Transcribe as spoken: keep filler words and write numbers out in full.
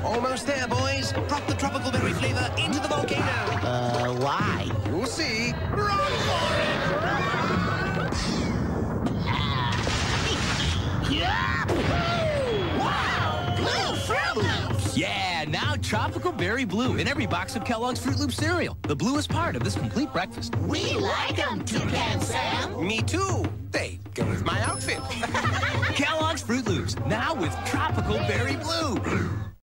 Almost there, boys. Drop the tropical berry flavor into the volcano. Uh, why? You'll see. Run for it! Wow! Blue Fruit Loops! Yeah, now Tropical Berry Blue in every box of Kellogg's Fruit Loop cereal. The bluest part of this complete breakfast. We like them, Toucan Sam. Me too. They go with my outfit. Kellogg's Fruit Loops, now with Tropical Berry Blue.